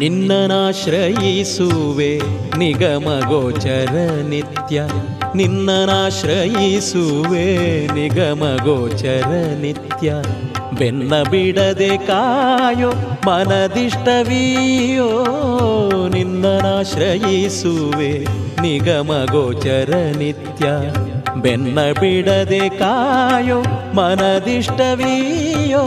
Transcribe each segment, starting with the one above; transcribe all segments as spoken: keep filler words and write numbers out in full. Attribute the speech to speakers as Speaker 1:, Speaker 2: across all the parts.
Speaker 1: ನಿನ್ನನಾಶ್ರಯಿಸುವೆ ನಿಗಮಗೋಚರ ನಿತ್ಯ, ನಿನ್ನನಾಶ್ರಯಿಸುವೆ ನಿಗಮಗೋಚರ ನಿತ್ಯ. ಬೆನ್ನ ಬಿಡದೆ ಕಾಯೋ ಮನದಿಷ್ಟವಿಯೋ, ನಿನ್ನನಾಶ್ರಯಿಸುವೆ ನಿಗಮಗೋಚರ ನಿತ್ಯ. ಬೆನ್ನ ಬಿಡದೆ ಕಾಯೋ ಮನದಿಷ್ಟವಿಯೋ.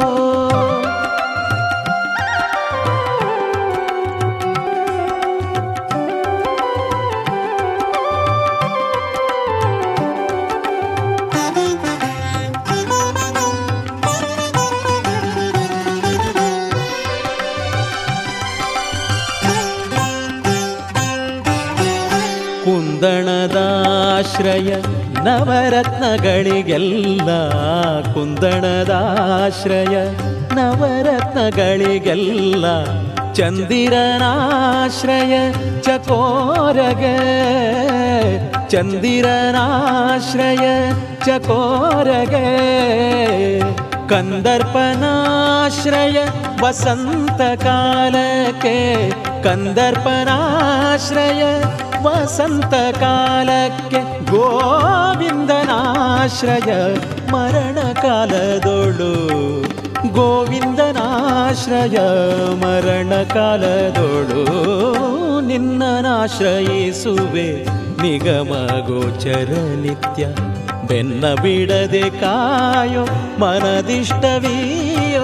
Speaker 1: ಕುಂದಣದಾಶ್ರಯ ನವರತ್ನಗಳಿಗೆಲ್ಲ, ಕುಂದಣದಾಶ್ರಯ ನವರತ್ನಗಳಿಗೆಲ್ಲ. ಚಂದಿರನಾಶ್ರಯ ಚಕೋರಗೆ, ಚಂದಿರನಾಶ್ರಯ ಚಕೋರಗೆ. ಕಂದರ್ಪನಾಶ್ರಯ ವಸಂತ ಕಾಲಕ್ಕೆ, ಕಂದರ್ಪನಾಶ್ರಯ ವಸಂತ ಕಾಲಕ್ಕೆ. ಗೋವಿಂದನಾಶ್ರಯ ಮರಣ ಕಾಲದೊಳು, ಗೋವಿಂದನಾಶ್ರಯ ಮರಣ ಕಾಲದೊಳು. ನಿನ್ನನಾಶ್ರಯಿಸುವೆ ನಿಗಮಗೋಚರ ನಿತ್ಯ. ಬೆನ್ನ ಬಿಡದೆ ಕಾಯೋ ಮನದಿಷ್ಟವಿಯೋ.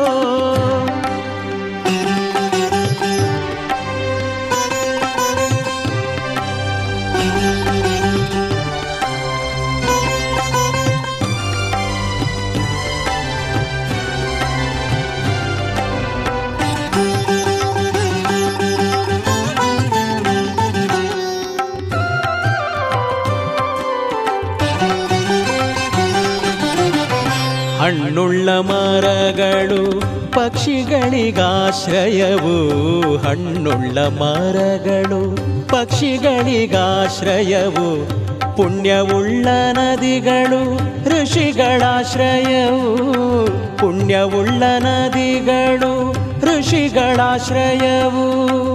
Speaker 1: ಹಣ್ಣುಳ್ಳ ಮರಗಳು ಪಕ್ಷಿಗಳಿಗಾಶ್ರಯವು, ಹಣ್ಣುಳ್ಳ ಮರಗಳು ಪಕ್ಷಿಗಳಿಗಾಶ್ರಯವು. ಪುಣ್ಯವುಳ್ಳ ನದಿಗಳು ಋಷಿಗಳಾಶ್ರಯವು, ಪುಣ್ಯವುಳ್ಳ ನದಿಗಳು ಋಷಿಗಳಾಶ್ರಯವು.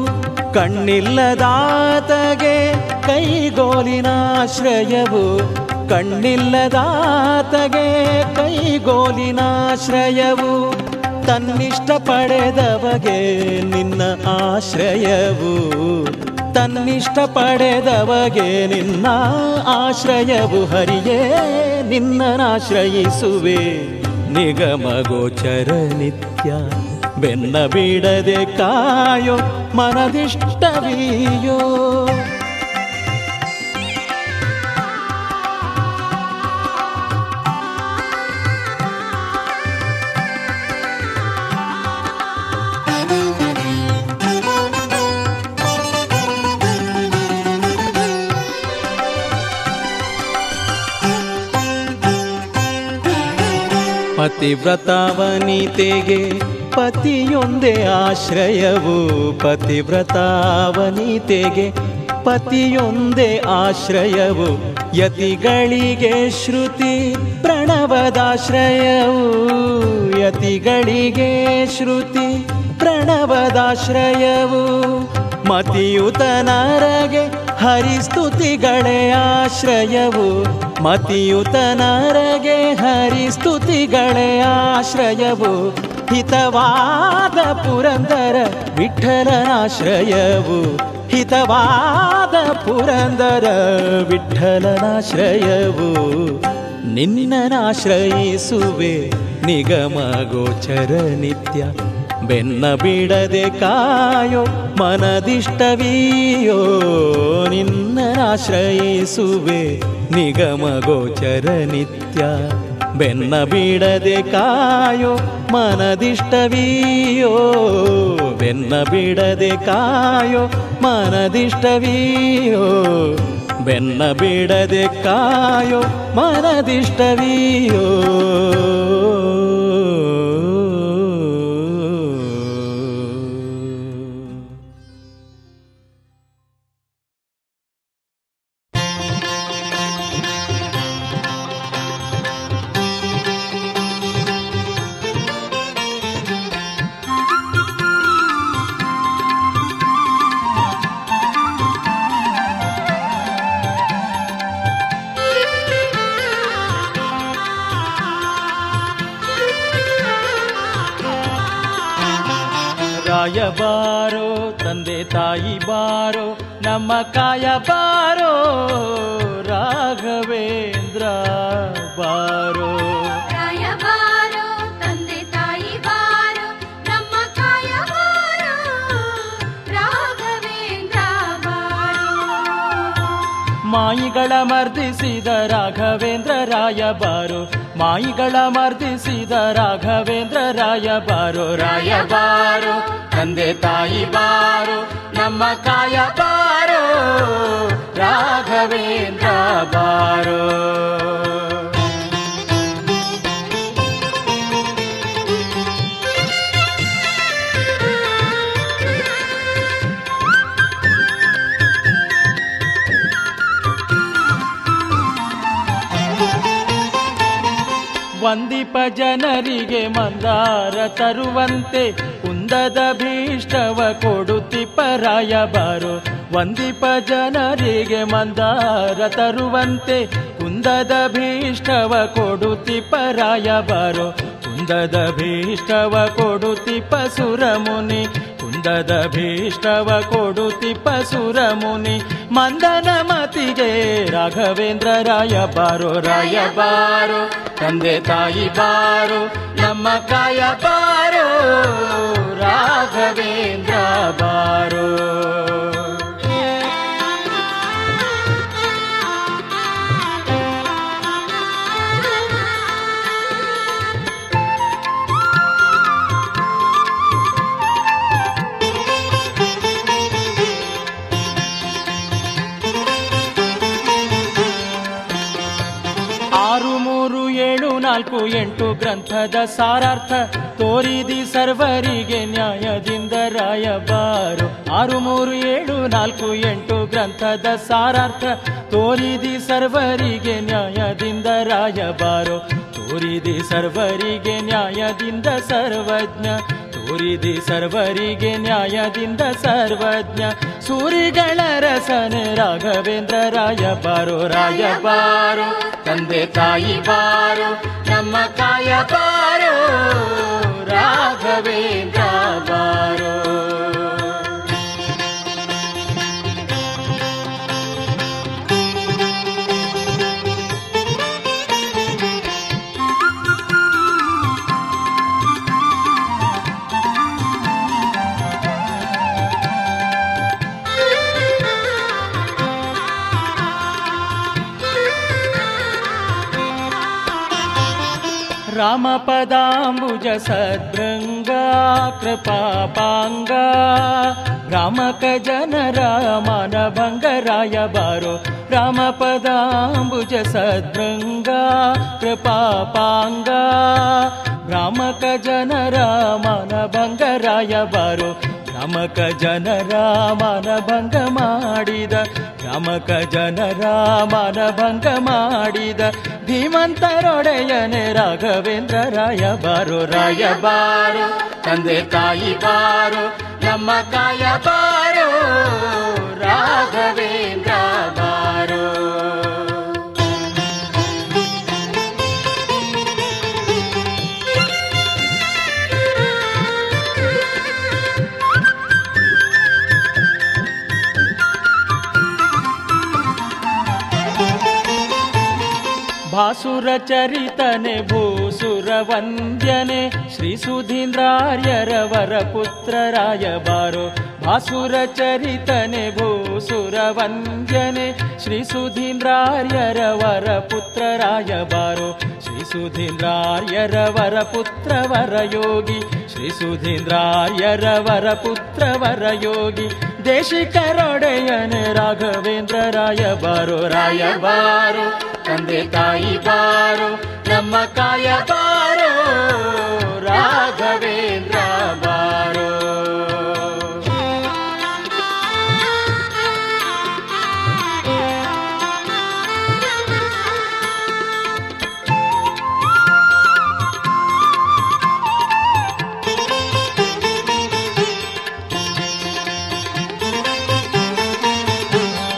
Speaker 1: ಕಣ್ಣಿಲ್ಲದಾತಗೆ ಕೈಗೋಲಿನಾಶ್ರಯವು, ಕಣ್ಣಿಲ್ಲದಾತಗೆ ಕೈಗೋಲಿನಾಶ್ರಯವು. ತನ್ನಿಷ್ಟ ಪಡೆದವಗೆ ನಿನ್ನ ಆಶ್ರಯವು, ತನ್ನಿಷ್ಟ ಪಡೆದವಗೆ ನಿನ್ನ ಆಶ್ರಯವು. ಹರಿಯೇ ನಿನ್ನನಾಶ್ರಯಿಸುವೆ ನಿಗಮಗೋಚರ ನಿತ್ಯ. ಬೆನ್ನ ಬಿಡದೆ ಕಾಯೋ ಮನದಿಷ್ಟವಿಯೋ. ಪತಿವ್ರತಾವನಿತೆಗೆ ಪತಿಯೊಂದೇ ಆಶ್ರಯವು, ಪತಿವ್ರತಾವನಿತೆಗೆ ಪತಿಯೊಂದೇ ಆಶ್ರಯವು. ಯತಿಗಳಿಗೆ ಶ್ರುತಿ ಪ್ರಣವದಾಶ್ರಯವು, ಯತಿಗಳಿಗೆ ಶ್ರುತಿ ಪ್ರಣವದಾಶ್ರಯವು. ಮತಿಯುತ ನರಗೆ ಹರಿಸ್ತುತಿಗಳೇ ಆಶ್ರಯವು, ಮತಿಯುತ ನರಗೆ ಹರಿಸ್ತುತಿಗಳೇ ಆಶ್ರಯವು. ಹಿತವಾದ ಪುರಂದರ ವಿಠಲನಾಶ್ರಯವು, ಹಿತವಾದ ಪುರಂದರ ವಿಠಲನಾಶ್ರಯವು. ನಿನ್ನನಾಶ್ರಯಿಸುವೆ ನಿಗಮಗೋಚರ ನಿತ್ಯ. ಬೆನ್ನ ಬಿಡದೆ ಕಾಯೋ ಮನದಿಷ್ಟವಿಯೋ. ನಿನ್ನನಾಶ್ರಯಿಸುವೆ ನಿಗಮಗೋಚರ ನಿತ್ಯ. ಬೆನ್ನ ಬಿಡದೆ ಕಾಯೋ ಮನದಿಷ್ಟವಿಯೋ, ಬೆನ್ನ ಬಿಡದೆ ಕಾಯೋ ಮನದಿಷ್ಟವಿಯೋ. ಬೆನ್ನ ಬಿಡದೆ ಕಾಯೋ ಮನದಿಷ್ಟವಿಯೋ. ರಾಯ ಬಾರೋ ತಂದೆ ತಾಯಿ ಬಾರೋ ನಮ್ಮ ಕಾಯ ಬಾರೋ ರಾಘವೇಂದ್ರ ಬಾರೋ.
Speaker 2: ರಾಯ ಬಾರೋ ತಂದೆ ತಾಯಿ ಬಾರೋ ನಮ್ಮ ಕಾಯ ಬಾರೋ ರಾಘವೇಂದ್ರ ಬಾರೋ.
Speaker 1: ಮಾಯಿಗಳ ಮರ್ದಿಸಿದ ರಾಘವೇಂದ್ರ ರಾಯ ಬಾರೋ, ಮಾಯಿಗಳ ಮರ್ದಿಸಿದ ರಾಘವೇಂದ್ರ ರಾಯ ಬಾರೋ. ರಾಯ ಬಾರೋ ತಂದೆ ತಾಯಿ ಬಾರೋ ನಮ್ಮ ಕಾಯ ಬಾರೋ ರಾಘವೇಂದ್ರ ಬಾರೋ. ವಂದಿಪ ಜನರಿಗೆ ಮಂದಾರ ತರುವಂತೆ ಕುಂದದ ಭೀಷ್ಟವ ಕೊಡುತ್ತಿಪ್ಪ ರಾಯ ಬಾರೋ. ವಂದಿಪ ಜನರಿಗೆ ಮಂದಾರ ತರುವಂತೆ ಕುಂದದ ಭೀಷ್ಟವ ಕೊಡುತ್ತಿಪ್ಪ ರಾಯ ಬಾರೋ. ಕುಂದದ ಭೀಷ್ಟವ ಕೊಡುತ್ತಿಪ್ಪ ಸುರಮುನಿ, ಕುಂದದ ಭೀಷ್ಟವ ಕೊಡುತ್ತಿಪ್ಪ ಸುರಮುನಿ. ಮಂದನ ಮತಿಗೆ ರಾಘವೇಂದ್ರ ರಾಯ ಬಾರೋ. ರಾಯ ಬಾರೋ ತಂದೆ ತಾಯಿ ಬಾರೋ ನಮ್ಮ ಕಾಯ ಬಾರೋ ರಾಘವೇಂದ್ರ ಬಾರೋ. ಆರು ಮೂರು ಏಳು ನಾಲ್ಕು ಎಂಟು ಗ್ರಂಥದ ಸಾರಾರ್ಥ ತೋರಿದಿ ಸರ್ವರಿಗೆ ನ್ಯಾಯದಿಂದ ರಾಯ ಬಾರೋ. ಆರು ಮೂರು ಏಳು ನಾಲ್ಕು ಎಂಟು ಗ್ರಂಥದ ಸಾರಾರ್ಥ ತೋರಿದಿ ಸರ್ವರಿಗೆ ನ್ಯಾಯದಿಂದ ರಾಯ ಬಾರೋ. ತೋರಿದಿ ಸರ್ವರಿಗೆ ನ್ಯಾಯದಿಂದ ಸರ್ವಜ್ಞ, ತೋರಿದಿ ಸರ್ವರಿಗೆ ನ್ಯಾಯದಿಂದ ಸರ್ವಜ್ಞ. ಸೂರಿಗಳ ರಸನೆ ರಾಘವೇಂದ್ರ ರಾಯ ಬಾರೋ. ರಾಯ ಬಾರೋ ತಂದೆ ತಾಯಿ ಬಾರೋ ನಮ್ಮ ಕಾಯ ಬಾರೋ ರಾಘವೇಂದ್ರ ಬಾರೋ. ರಾಮ ಪದಾಂಬುಜ ಸದ್ಭೃಂಗ ಕೃಪಾಪಾಂಗ ರಾಮಕ ಜನರ ಮಾನಭಂಗ ರಾಯ ಬಾರೋ. ರಾಮ ಪದಾಂಬುಜ ಸದ್ಭೃಂಗ ಕೃಪಾಪಾಂಗ ರಾಮಕ ಜನರ ಮಾನಭಂಗ ರಾಯ ಬಾರೋ. ರಾಮಕ ಜನರ ಮಾನಭಂಗ ಮಾಡಿದ, ರಾಮಕ ಜನರ ಮಾನಭಂಗ ಮಾಡಿದ ಧೀಮಂತರೊಡೆಯನೆ ರಾಘವೇಂದ್ರ ರಾಯ ಬಾರೋ. ರಾಯ ಬಾರೋ ತಂದೆ ತಾಯಿ ಬಾರೋ ನಮ್ಮ ಕಾಯ ಬಾರೋ ರಾಘವೇಂದ್ರ ಬಾರೋ. ಭಾಸುರ ಚರಿತನೆ ಭೂಸುರ ವಂದ್ಯನೆ ಶ್ರೀ ಸುಧೀಂದ್ರಾರ್ಯರ ವರ ಪುತ್ರ ರಾಯ ಬಾರೋ. ಭಾಸುರ ಚರಿತನೆ ಭೂಸುರ ವಂದ್ಯನೆ ಶ್ರೀ ಸುಧೀಂದ್ರಾರ್ಯರ ವರ ಪುತ್ರ ರಾಯ ಬಾರೋ. ಶ್ರೀ ಸುಧೀಂದ್ರಾರ್ಯರ ವರ ಪುತ್ರ ವರ ಯೋಗಿ, ಶ್ರೀ ಸುಧೀಂದ್ರಾರ್ಯರ ವರ ಪುತ್ರ ವರ ಯೋಗಿ. ದೇಶಿಕರೊಡೆಯನೆ ರಾಘವೇಂದ್ರ ರಾಯ ಬಾರೋ. ರಾಯ ಬಾರೋ ತಂದೆ ತಾಯಿ ಬಾರೋ ನಮ್ಮ ಕಾಯ ಬಾರೋ ರಾಘವೇಂದ್ರ ಬಾರೋ.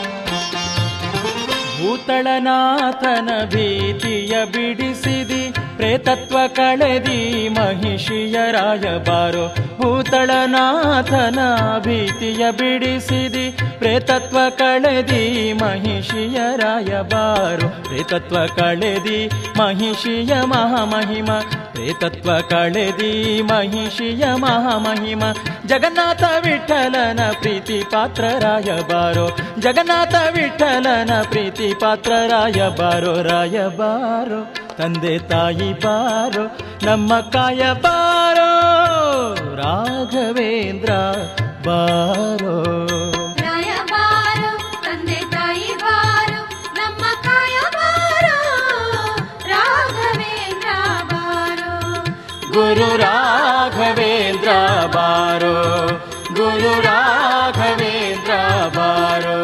Speaker 1: ಭೂತಳನಾಥನ ಭೀತಿಯ ಬಿಡಿಸಿದಿ, ಪ್ರೇತತ್ವ ಕಳೆದಿ ಮಹಿಷಿಯ ರಾಯಬಾರೋ ಭೂತಳನಾಥನ ಭೀತಿಯ ಬಿಡಿಸಿದಿ ಪ್ರೇತತ್ವ ಕಳೆದಿ ಮಹಿಷಿಯ ರಾಯಬಾರೋ ಪ್ರೇತತ್ವ ಕಳೆದಿ ಮಹಿಷಿಯ ಮಹಾಮಹಿಮ ಪ್ರೇತತ್ವ ಕಳೆದಿ ಮಹಿಷಿಯ ಮಹಾಮಹಿಮ ಜಗನ್ನಾಥ ವಿಠಲನ ಪ್ರೀತಿ ಪಾತ್ರ ರಾಯಬಾರೋ ಜಗನ್ನಾಥ ವಿಠಲನ ಪ್ರೀತಿ ಪಾತ್ರ ರಾಯಬಾರೋ ರಾಯಬಾರೋ ತಂದೆ ತಾಯಿ ಬಾರೋ ನಮ್ಮ ಕಾಯ ಬಾರೋ ರಾಘವೇಂದ್ರ ಬಾರೋ
Speaker 2: ರಾಯಬಾರೋ ತಂದೆ ತಾಯಿ ಬಾರೋ ನಮ್ಮ ಕಾಯ ಬಾರೋ ರಾಘವೇಂದ್ರ ಬಾರೋ
Speaker 1: ಗುರು ರಾಘವೇಂದ್ರ ಬಾರೋ ಗುರು ರಾಘವೇಂದ್ರ ಬಾರೋ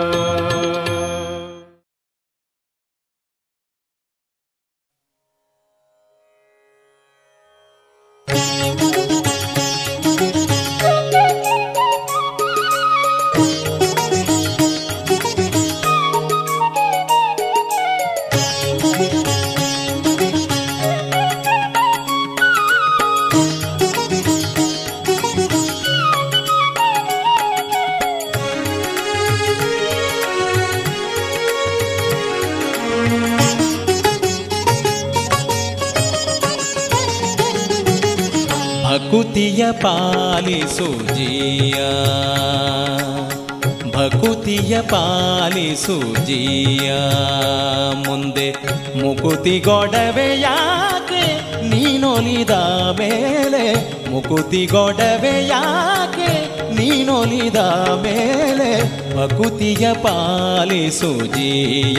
Speaker 1: ಭಕುತಿಯ ಪಾಲಿಸು ಜೀಯ ಭಕುತಿಯ ಪಾಲಿಸು ಜೀಯ ಮುಂದೆ ಮುಕುತಿಗೊಡವೆ ಯಾಕೆ ನೀನೊಲಿದ ಮೇಲೆ ಮುಕುತಿಗೊಡವೆ ಯಾಕೆ ನೀನೊಲಿದ ಮೇಲೆ ಭಕುತಿಯ ಪಾಲಿಸು ಜೀಯ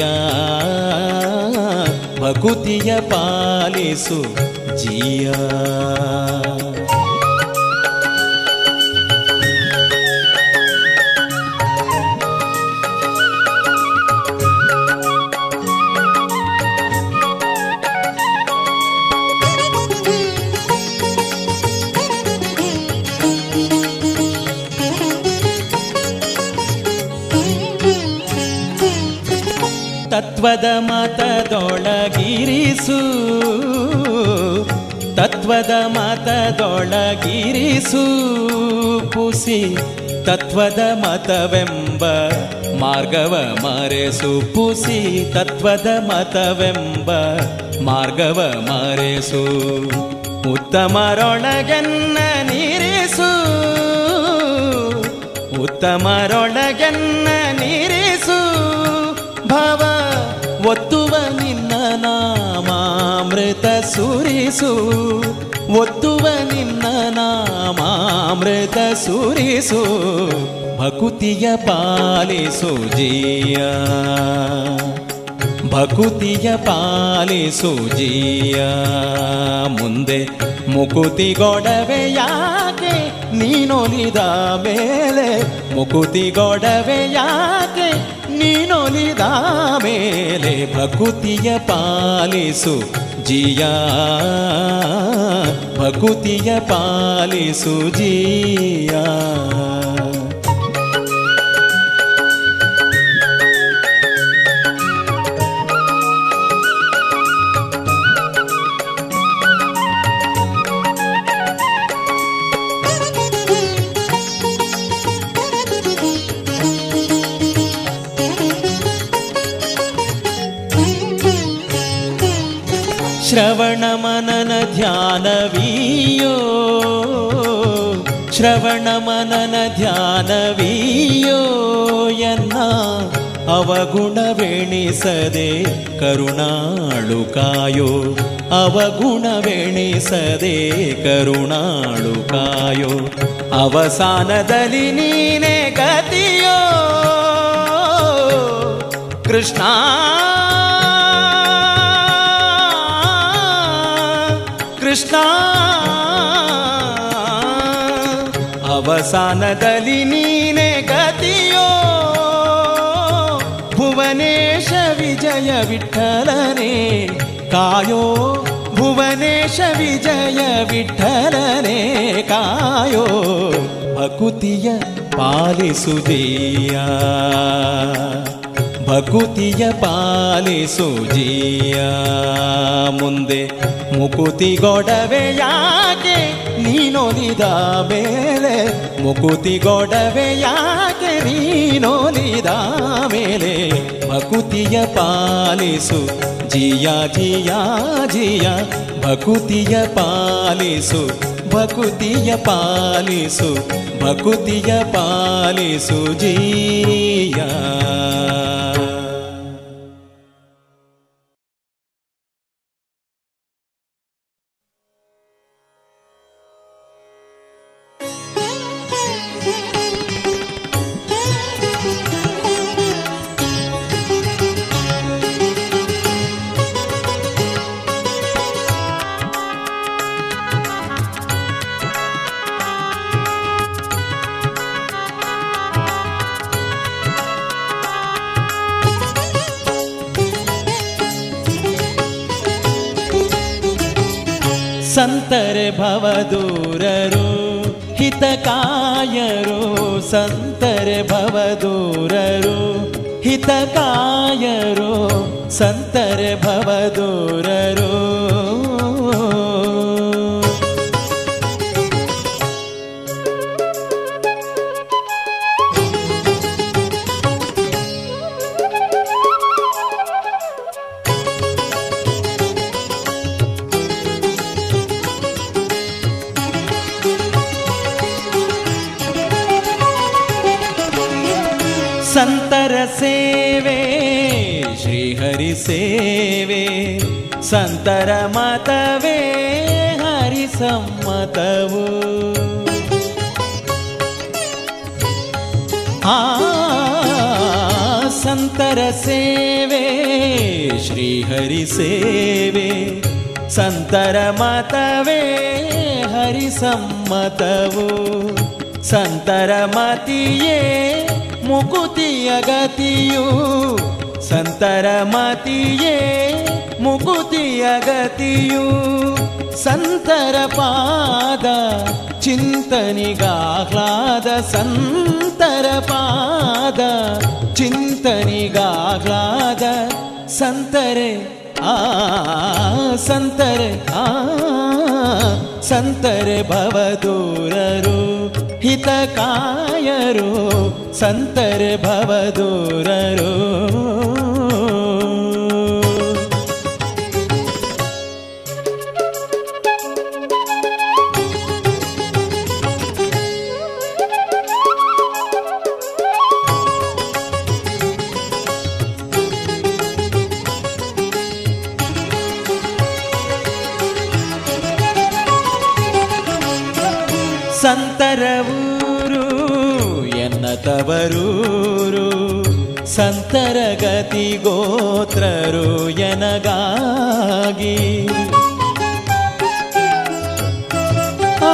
Speaker 1: ಭಕುತಿಯ ಪಾಲಿಸು ಜೀಯ ತತ್ವದ ಮತದೊಳಗಿರಿಸು ತತ್ವದ ಮತದೊಳಗಿರಿಸು ಪುಸಿ ತತ್ವದ ಮತವೆಂಬ ಮಾರ್ಗವ ಮರೆಸು ಪುಸಿ ತತ್ವದ ಮತವೆಂಬ ಮಾರ್ಗವ ಮರೆಸು ಉತ್ತಮರೊಳಗೆನ್ನ ನೀರಿಸು ಉತ್ತಮರೊಳಗೆನ್ನ ನೀರಿಸು ಭವ ಒತ್ತುವ ನಿನ್ನ ನಾಮಾಮೃತ ಸುರಿಸು ಒತ್ತುವ ನಿನ್ನ ನಾಮಾಮೃತ ಸುರಿಸು ಭಕುತಿಯ ಪಾಲಿಸು ಜೀಯ ಭಕುತಿಯ ಪಾಲಿಸು ಜೀಯ ಮುಂದೆ ಮುಕುತಿಗೊಡವೆ ಯಾಕೆ ನೀನೊಲಿದ ಮೇಲೆ ಮುಕುತಿಗೊಡವೆ ಯಾಕೆ ನೀನೊಲಿದ ಮೇಲೆ ಭಕುತಿಯ ಪಾಲಿಸು ಜೀಯ ಭಕುತಿಯ ಪಾಲಿಸು ಜೀಯ ಶ್ರವಣ ಮನನ ಧ್ಯಾನವೀಯೋ ಶ್ರವಣ ಮನನ ಧ್ಯಾನವೀಯೋ ಎನ್ನ ಅವಗುಣವೆಣಿಸದೆ ಕರುಣಾಳು ಕಾಯೋ ಅವಗುಣವೆಣಿಸದೆ ಕರುಣಾಳು ಕಾಯೋ ಅವಸಾನದಲ್ಲಿ ನೀನೇ ಗತಿಯೋ ಕೃಷ್ಣ ಕೃಷ್ಣ ಅವಸಾನದಲ್ಲಿ ನೀನೇ ಗತಿಯೋ ಭುವನೇಶ ವಿಜಯ ವಿಠಲನೆ ಕಾಯೋ ಭುವನೇಶ ವಿಜಯ ವಿಠಲನೆ ಕಾಯೋ ಭಕುತಿಯ ಪಾಲಿಸುದೀಯ ಭಕುತಿಯ ಪಾಲಿಸು ಜೀಯ ಮುಂದೆ ಮುಕುತಿ ಗೊಡವೆ ಯಾಕೆ ನೀನೊಲಿದ ಮೇಲೆ ಮುಕುತಿ ಗೊಡವೆ ಯಾಕೆ ನೀನೊಲಿದ ಮೇಲೆ ಭಕುತಿಯ ಪಾಲಿಸು ಜಿಯ ಜಿಯ ಜಿಯ ಭಕುತಿಯ ಪಾಲಿಸು ಭಕುತಿಯ ಪಾಲಿಸು ಭಕುತಿಯ ಪಾಲಿಸು ಜಿಯ ಸಂತರೆ ಭವದೂರರು ಹಿತಕಾಯರು ಸಂತರೆ ಭವದೂರರು ಹಿತಕಾಯರು ಸಂತರೆ ಭವದೂರರು ಸಂತರ ಸೇವೆ ಶ್ರೀಹರಿ ಸೇವೆ ಸಂತರ ಮತವೇ ಹರಿ ಸಮ್ಮತವು ಆ ಸಂತರ ಸೇವೆ ಶ್ರೀಹರಿ ಸೇವೆ ಸಂತರ ಮತವೇ ಹರಿ ಸಮ್ಮತವು ಸಂತರ ಮತಿಯೇ ಮುಕುತಿಯ ಗತಿಯು ಸಂತರ ಮತಿಯೇ ಮುಕುತಿಯ ಗತಿಯು ಸಂತರ ಪಾದ ಚಿಂತನಿಗಾಹ್ಲಾದ ಸಂತರ ಪಾದ ಚಿಂತನಿಗಾಹ್ಲಾದ ಸಂತರೆ ಆ ಸಂತರೆ ಆ ಸಂತರೆ ಭವದೂರರು ಹಿತಕಾಯರು ಸಂತರೆ ಭವದೂರರು ಸಂತರ ಊರು ಎನ್ನ ತವರೂರು ಸಂತರ ಗತಿ ಗೋತ್ರರು ಎನಗಾಗಿ ಆ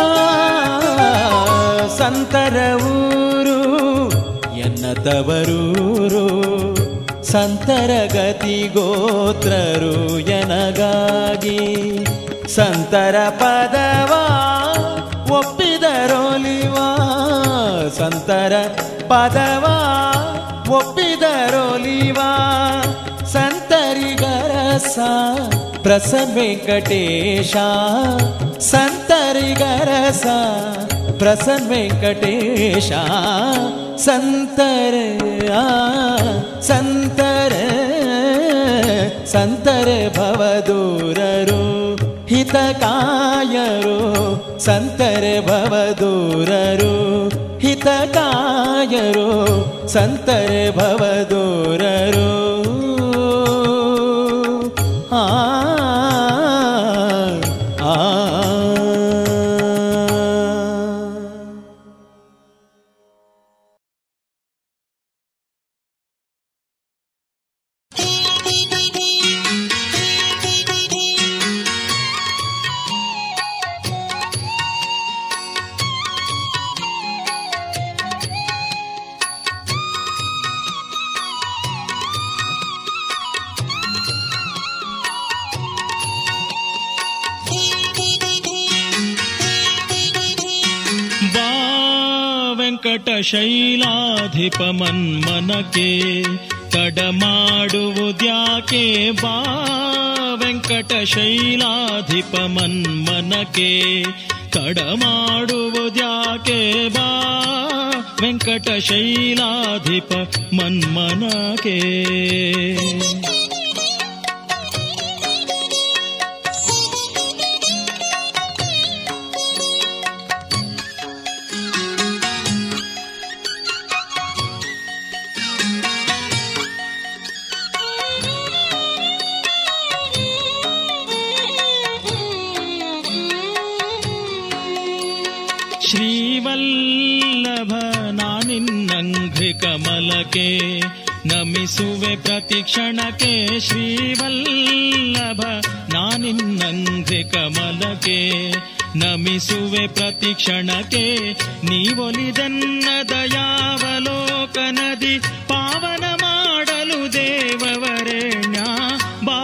Speaker 1: ಸಂತರ ಊರು ಎನ್ನ ತವರೂರು ಸಂತರ ಗತಿ ಗೋತ್ರರು ಎನಗಾಗಿ ಸಂತರ ಪದವಾ ಒಪ್ಪಿದರೋಲಿವಾ ಸಂತರ ಪದವಾ ಒಪ್ಪಿದರೋಲಿವಾ ಸಂತರಿಗರಸ ಪ್ರಸನ್ನ ವೆಂಕಟೇಶ ಸಂತರಿಗರಸ ಪ್ರಸನ್ನ ವೆಂಕಟೇಶ ಸಂತರ ಸಂತರ ಸಂತರೆ ಭವದೂರರು ಹಿತಕಾಯರು ಸಂತರೆ ಭವದೂರರು ಹಿತಕಾಯರು ಸಂತರೆ ಭವದೂರರು ಆ ಆ
Speaker 3: ಶೈಲಾಧಿಪ ಮನ್ಮನಕೆ ತಡ ಮಾಡುವುದ್ಯಾಕೆ ಬಾ ವೆಂಕಟಶೈಲಾಧಿಪ ಮನ್ಮನಕೆ ತಡ ಮಾಡುವುದ್ಯಾಕೆ ಬಾ ವೆಂಕಟಶೈಲಾಧಿಪ ಮನ್ಮನಕೆ ಶ್ರೀವಲ್ಲಭ ನಾನಿನ್ನಂಘ್ರಿ ಕಮಲಕ್ಕೆ ನಮಿಸುವೆ ಪ್ರತಿಕ್ಷಣಕ್ಕೆ ಶ್ರೀವಲ್ಲಭ ನಾನಿನ್ನಂಘ್ರಿ ಕಮಲಕ್ಕೆ ನಮಿಸುವೆ ಪ್ರತಿಕ್ಷಣಕ್ಕೆ ನೀವೊಲಿದನ್ನ ದಯಾವಲೋಕನದಿ ಪಾವನ ಮಾಡಲು ದೇವವರೆಣ್ಯ ಬಾ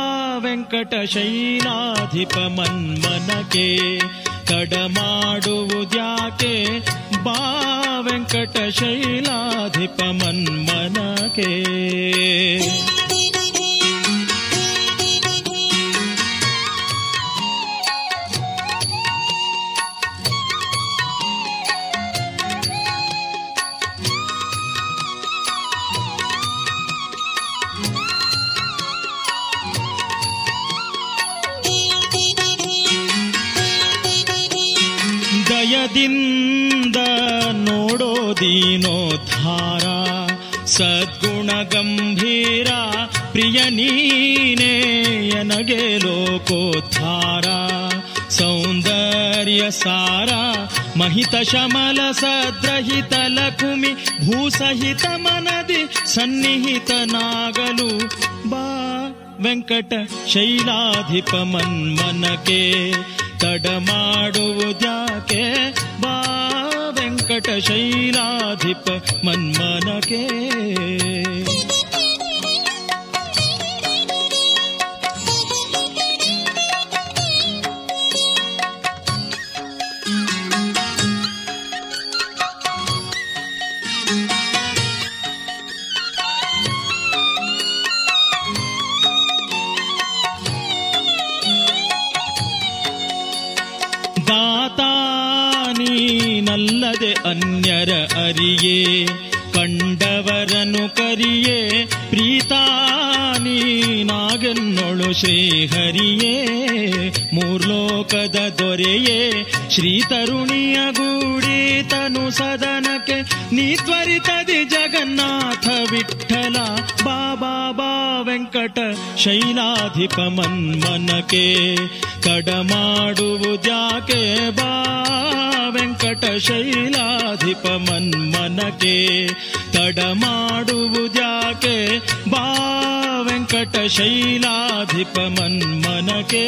Speaker 3: ವೆಂಕಟಶೈಲಾಧಿಪ ಮನ್ಮನಕೆ ತಡ ಮಾಡುವುದ್ಯಾಕೆ ಬಾ ವೆಂಕಟಶೈಲಾಧಿಪ ಮನ್ಮನಕೆ ದಯದಿಂದ ನೋಡೋ ದೀನೋದ್ಧಾರ ಸದ್ಗುಣ ಗಂಭೀರ ಪ್ರಿಯ ನೀನೇ ನನಗೆ ಲೋಕೋದ್ಧಾರ ಸೌಂದರ್ಯ ಸಾರ ಮಹಿತ ಶಮಲ ಸದ್ರಹಿತ ಲಕುಮಿ ಭೂಸಹಿತ ಮನದಿ ಸನ್ನಿಹಿತನಾಗಲು ಬಾ ವೆಂಕಟ ಶೈಲಾಧಿಪ ಮನ್ಮನಕೆ ತಡ ಮಾಡುವುದ್ಯಾಕೆ ಬಾ ವೆಂಕಟ ಶೈಲಾಧಿಪ ಮನ್ಮನಕೆ ನಲ್ಲದೆ ಅನ್ಯರ ಅರಿಯೇ ಕಂಡವರನು ಕರಿಯೇ ಪ್ರೀತಾನಿ ನಾಗನ್ನೊಳು ಶ್ರೀಹರಿಯೇ ಮೂರ್ಲೋಕದ ದೊರೆಯೇ ಶ್ರೀ ತರುಣಿಯ ಗೂಡೀತನು ಸದನಕ್ಕೆ ನೀ ತ್ವರಿತದಿ ಜಗನ್ನಾಥ ವಿಠಲ ಬಾಬಾ ಬಾ ವೆಂಕಟ ಶೈಲಾಧಿಪ ಮನ್ಮನಕೆ ತಡ ಮಾಡುವುದ್ಯಾಕೆ ಬಾ ವೆಂಕಟ ಶೈಲಾಧಿಪ ಮನ್ಮನಕೆ ತಡ ಮಾಡುವುದ್ಯಾಕೆ ಬಾ ವೆಂಕಟ ಶೈಲಾಧಿಪ ಮನ್ಮನಕೆ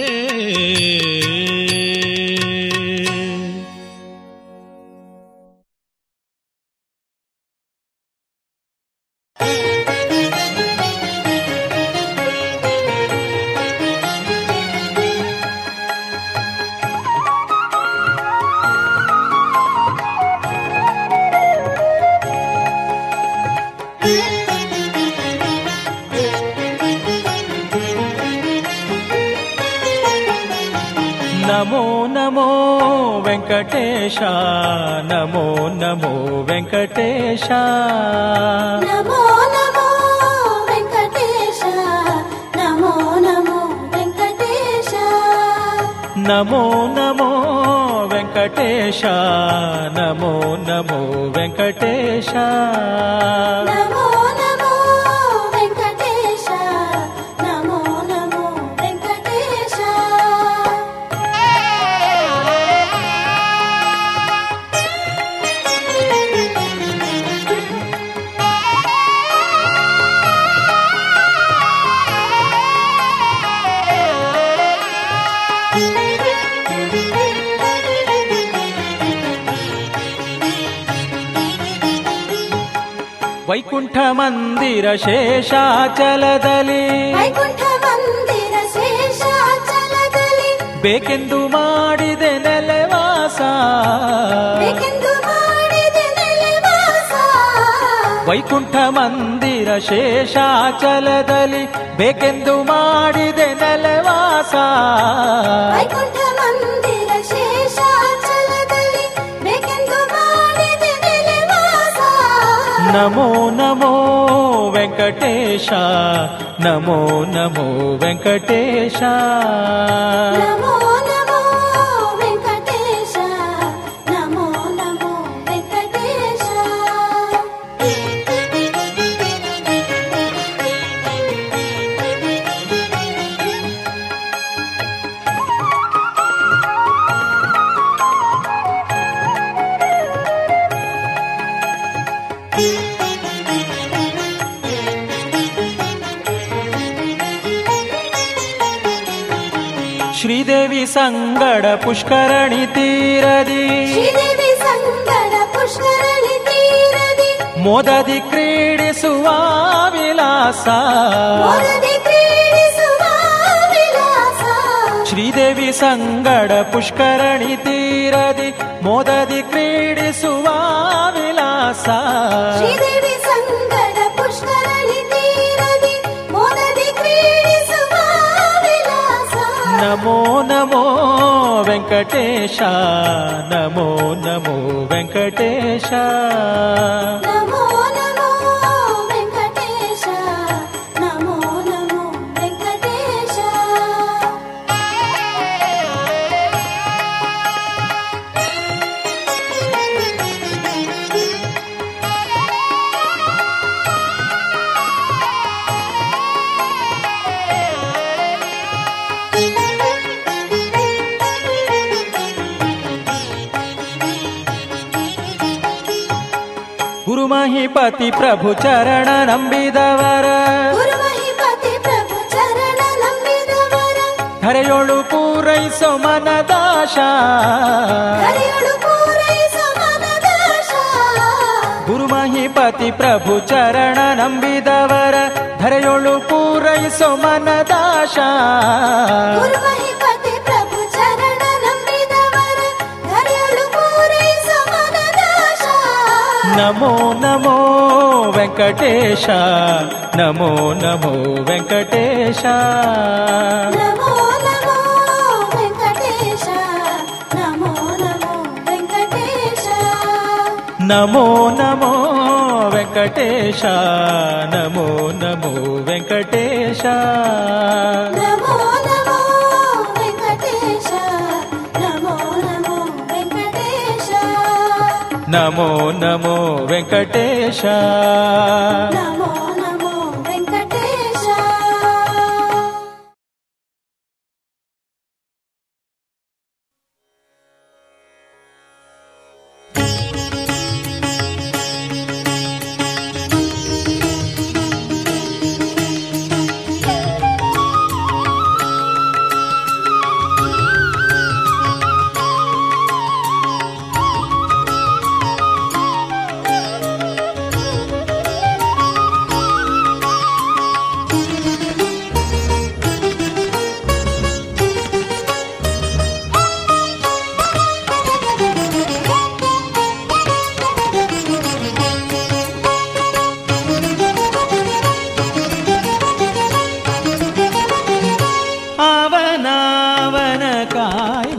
Speaker 1: ನಮೋ ನಮೋ ವೆಂಕಟೇಶ ನಮೋ ನಮೋ ವೆಂಕಟೇಶ
Speaker 2: ನಮೋ ನಮೋ ವೆಂಕಟೇಶ ನಮೋ ನಮೋ ವೆಂಕಟೇಶ
Speaker 1: ನಮೋ ನಮೋ ವೆಂಕಟೇಶ ನಮೋ ನಮೋ ವೆಂಕಟೇಶ
Speaker 2: ನಮೋ ನಮೋ ವೆಂಕಟೇಶ ನಮೋ ನಮೋ ವೆಂಕಟೇಶ
Speaker 1: ವೈಕುಂಠ ಮಂದಿರ ಶೇಷಾಚಲದಲ್ಲಿ
Speaker 2: ವೈಕುಂಠ ಮಂದಿರ ಶೇಷಾಚಲದಲ್ಲಿ
Speaker 1: ಬೇಕೆಂದು ಮಾಡಿದೆ ನೆಲೆವಾಸ
Speaker 2: ಬೇಕೆಂದು ಮಾಡಿದೆ ನೆಲೆವಾಸ
Speaker 1: ವೈಕುಂಠ ಮಂದಿರ ಶೇಷಾಚಲದಲ್ಲಿ ಬೇಕೆಂದು ಮಾಡಿದೆ ನೆಲವಾಸ.
Speaker 2: ವೈಕುಂಠ ಮಂದಿರ ಶೇಷಾಚಲದಲ್ಲಿ ಬೇಕೆಂದು ಮಾಡಿದೆ ನೆಲವಾಸ.
Speaker 1: ನಮೋ ನಮೋ ವೆಂಕಟೇಶ, ನಮೋ ನಮೋ ವೆಂಕಟೇಶ.
Speaker 2: ನಮೋ ನಮೋ ವೆಂಕಟೇಶ, ನಮೋ ನಮೋ ವೆಂಕಟೇಶ.
Speaker 1: ಶ್ರೀದೇವಿ ಸಂಗಡ ಪುಷ್ಕರಣಿ ತೀರದಿ,
Speaker 2: ಶ್ರೀದೇವಿ ಸಂಗಡ ಪುಷ್ಕರಣಿ ತೀರದಿ
Speaker 1: ಮೋದದಿ ಕ್ರೀಡಿಸುವ ವಿಲಾಸ.
Speaker 2: ಮೋದದಿ ಕ್ರೀಡಿಸುವ ವಿಲಾಸ.
Speaker 1: ಶ್ರೀದೇವಿ ಸಂಗಡ ಪುಷ್ಕರಣಿ ತೀರದಿ ಮೋದದಿ ಕ್ರೀಡಿಸುವ ವಿಲಾಸ.
Speaker 2: ಶ್ರೀದೇವಿ ಸಂಗಡ ಪುಷ್ಕರಣಿ ತೀರದಿ ಮೋದದಿ ಕ್ರೀಡಿಸುವ ವಿಲಾಸ.
Speaker 1: ನಮೋ ನಮೋ ವೆಂಕಟೇಶ, ನಮೋ ನಮೋ ವೆಂಕಟೇಶ.
Speaker 2: ನಮೋ ನಮೋ ವೆಂಕಟೇಶ, ನಮೋ ನಮೋ ವೆಂಕಟೇಶ.
Speaker 1: ಗುರು ಮಹಿಪತಿ ಪ್ರಭು ಚರಣ ನಂಬಿದವರ,
Speaker 2: ಗುರು ಮಹಿಪತಿ ಪ್ರಭು ಚರಣ ನಂಬಿದವರ
Speaker 1: ಧರೆಯೊಳು ಪೂರೈಸೋ ಮನದಾಶ.
Speaker 2: ಹರಿಯಳು ಪೂರೈಸೋ ಮನದಾಶ.
Speaker 1: ಗುರು ಮಹಿಪತಿ ಪ್ರಭು ಚರಣ ನಂಬಿದವರ ಧರೆಯೊಳು ಪೂರೈಸೋ ಮನದಾಶ.
Speaker 2: ಗುರು ಮಹಿಪತಿ ಪ್ರಭು ಚರಣ ನಂಬಿದವರ ಹರಿಯಳು ಪೂರೈಸೋ ಮನದಾಶ.
Speaker 1: ನಮೋ ನಮೋ ವೆಂಕಟೇಶ, ನಮೋ ನಮೋ ವೆಂಕಟೇಶ.
Speaker 2: ನಮೋ ನಮೋ ವೆಂಕಟೇಶ, ನಮೋ ನಮೋ ವೆಂಕಟೇಶ.
Speaker 1: ನಮೋ ನಮೋ ವೆಂಕಟೇಶ, ನಮೋ ನಮೋ ವೆಂಕಟೇಶ.
Speaker 2: ನಮೋ ನಮೋ ವೆಂಕಟೇಶ, ನಮೋ ನಮೋ ವೆಂಕಟೇಶ.
Speaker 1: ನಮೋ ನಮೋ ವೆಂಕಟೇಶ.
Speaker 2: ನಮೋ ನಮೋ ವೆಂಕಟೇಶ.
Speaker 1: ಅವನಾವನ ಕಾಯ್ವ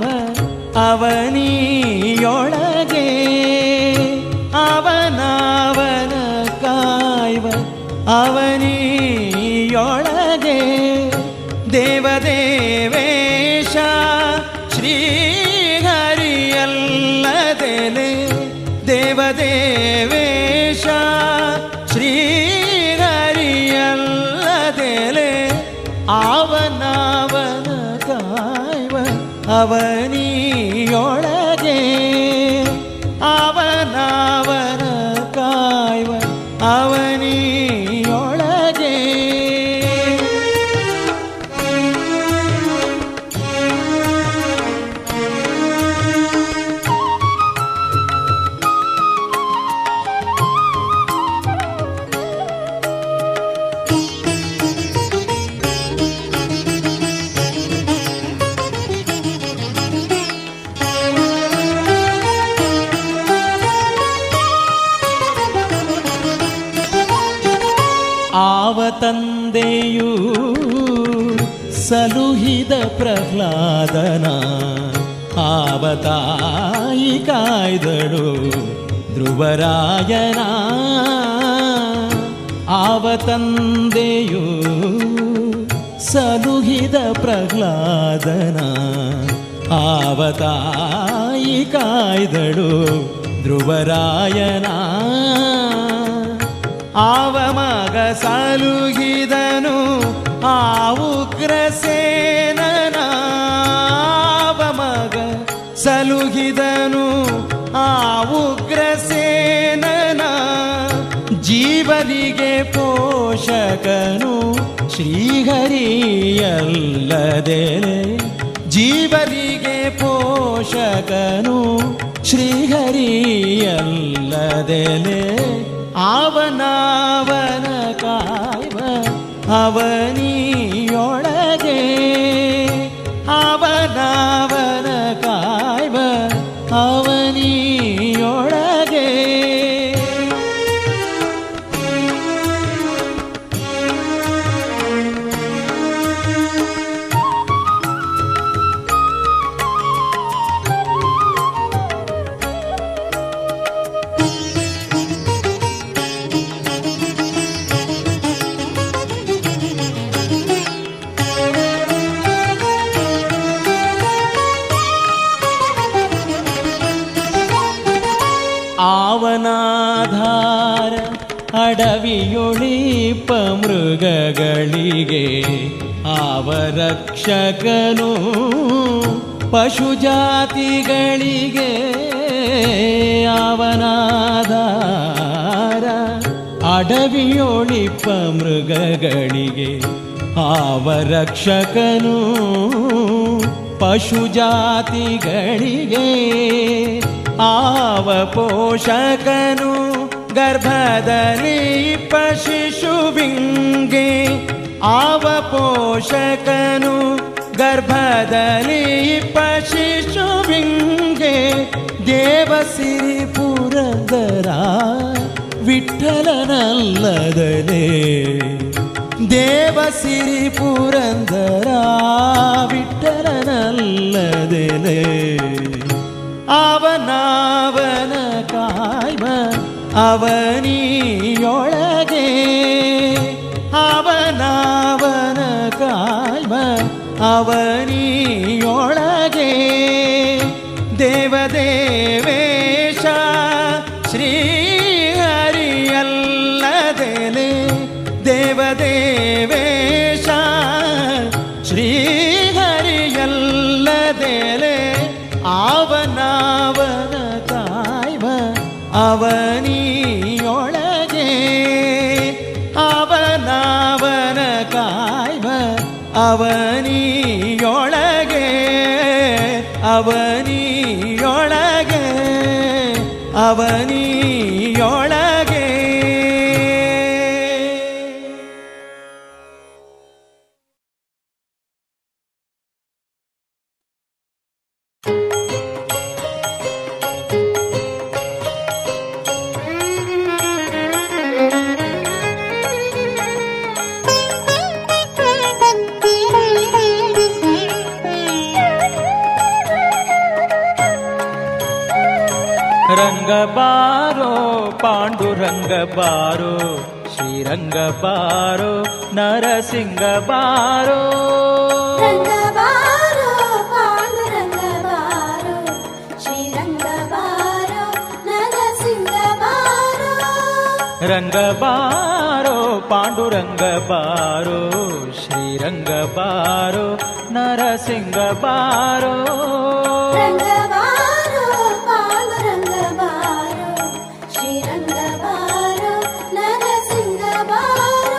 Speaker 1: ಅವನಿಯೊಳಗೆ, ಅವನಾವನ ಕಾಯ್ವ ಅವನಿಯೊಳಗೆ. ದೇವದೇವೇಶ ಶ್ರೀಹರಿಯಲ್ಲದೆಲೆ, ದೇವದೇವೇಶ ಶ್ರೀಹರಿಯಲ್ಲದೆಲೆ. ಅವನಾವನ ಕಾಯ್ವ ಅವನಿಯೊಳಗೆ, ಅವನಾವನ ಕಾಯ್ವ ಅವನಿಯೊಳಗೆ. ಆವ ತಂದೆಯೂ ಸಲುಹಿದ ಪ್ರಹ್ಲಾದನ, ಆವ ತಾಯಿ ಕಾಯ್ದಳು ಧ್ರುವರಾಯನ. ಆವ ತಂದೆಯೂ ಸಲುಹಿದ ಪ್ರಹ್ಲಾದನ, ಆವ ತಾಯಿ ಕಾಯ್ದಳು ಧ್ರುವರಾಯನ. ಆವ ಮಗ ಸಲುಹಿದನು ಆ ಉಗ್ರಸೇನನ, ಆವ ಮಗ ಸಲುಹಿದನು ಆ ಉಗ್ರಸೇನನ. ಜೀವನಿಗೆ ಪೋಷಕನು ಶ್ರೀಹರಿಯಲ್ಲದೆ, ಜೀವನಿಗೆ ಪೋಷಕನು ಶ್ರೀಹರಿಯಲ್ಲದೆ. ಅವನವನ ಕಾಯ್ವ ಅವನಿಯೊಳಗೆ, ಅವನವನ ಕಾಯ್ವ ಅವನಿಯೊಳಗೆ. ಅವನಾಧಾರ ಅಡವಿಯೊಳಿಪ ಮೃಗಗಳಿಗೆ, ಆವರಕ್ಷಕನು ಪಶುಜಾತಿಗಳಿಗೆ. ಅವನಾಧಾರ ಅಡವಿಯೊಳಿಪ ಮೃಗಗಳಿಗೆ, ಆವರಕ್ಷಕನು ಪಶುಜಾತಿಗಳಿಗೆ. ಆವ ಪೋಷಕನು ಗರ್ಭದಲ್ಲಿ ಶಿಶುವಿಂಗೆ, ಆವ ಪೋಷಕನು ಗರ್ಭದಲ್ಲಿ ಶಿಶುವಿಂಗೆ. ದೇವಸಿರಿ ಪುರಂದರ ವಿಠಲನಲ್ಲದಲೇ, ದೇವಸಿರಿ ಪುರಂದರ ವಿಠಲನಲ್ಲದಲೇ. ಅವನವನ ಕಾಯ್ವ ಅವನಿಯೊಳಗೆ, ಅವನವನ ಕಾಯ್ವ ಅವನಿಯೊಳಗೆ. ದೇವದೇವೇಶ ಶ್ರೀಹರಿಯಲ್ಲದೆ, ದೇವದೇವೇಶ ಶ್ರೀಹರಿಯಲ್ಲದೆ. ಅವನವನ ಕಾಯ್ವ ಅವನಿಯೊಳಗೆ, ಅವನವನ ಕಾಯ್ವ ಅವನಿಯೊಳಗೆ, ಅವನಿಯೊಳಗೆ, ಅವನಿಯೊಳಗೆ. ರಂಗ ಬಾರೋ ಪಾಂಡುರಂಗ ಬಾರೋ, ಶ್ರೀರಂಗ ಬಾರೋ ನರಸಿಂಗ ಬಾರೋ.
Speaker 2: ರಂಗ ಬಾರೋ ಪಾಂಡುರಂಗ ಬಾರೋ, ಶ್ರೀರಂಗ ಬಾರೋ ನರಸಿಂಗ ಬಾರೋ.
Speaker 1: ರಂಗ ಬಾರೋ ಪಾಂಡುರಂಗ ಬಾರೋ, ಶ್ರೀರಂಗ ಬಾರೋ ನರಸಿಂಗ ಬಾರೋ.
Speaker 2: ರಂಗ ಬಾರೋ ಪಾಂಡುರಂಗ ಬಾರೋ, ಶ್ರೀರಂಗ ಬಾರೋ ನರಸಿಂಗ ಬಾರೋ.